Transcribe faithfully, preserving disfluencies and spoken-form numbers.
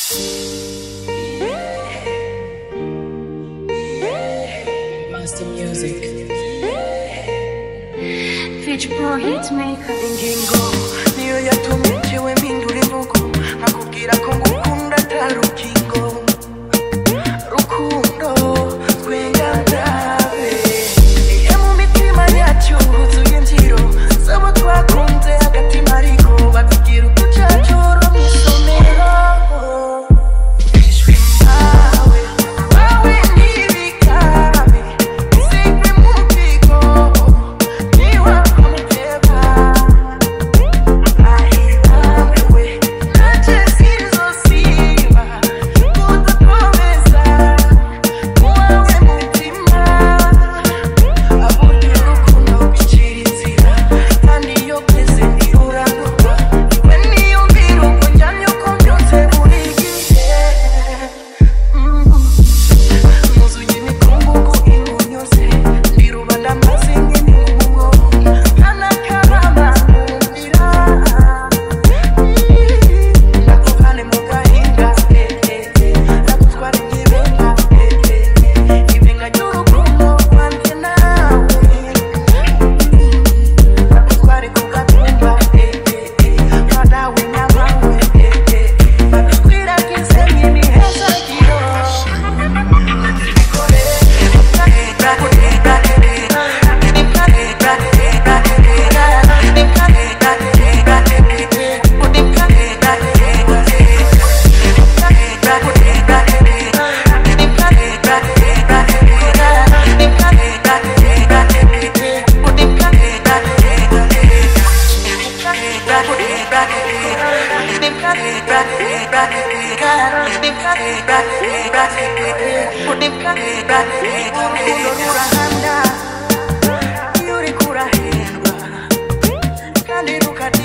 Master Music. Fitch Pro Hitmaker. Ingingo niyo yatumye njyewe mpindura imvugo nkakubwira ko ngukunda atari urukingo rukundo twenga ndabe iyo mu mitima yacu huzuye imbyiro z'abo twakunze agatima ariko batubwira uducacuro mu isomero ishwi nawe wawe n'ibikabe isigwe mu bwigo niwa kumuteba ahiramwe naje sinzosiba kudukomeza muwawe mutima aburyo urukundo bicira inzira kandi iyo kweze ntirurangurwa iwe niyumvira uko njyamye uko mbyutse buri gihe nuzuye imikungugu inkunyuze ndi rubanda maze nkene nk'umwo nkanakarama nkumvira ndakuvane mu gahinga ndagutwara ikibenga ibenga ry'urukundo rwanjye nawe ndagutware ku gatumba nkadawe nyamawe babitwiragize nk'imihezagiro urukundo rurahanda iyo uriko urahendwa kandi rukata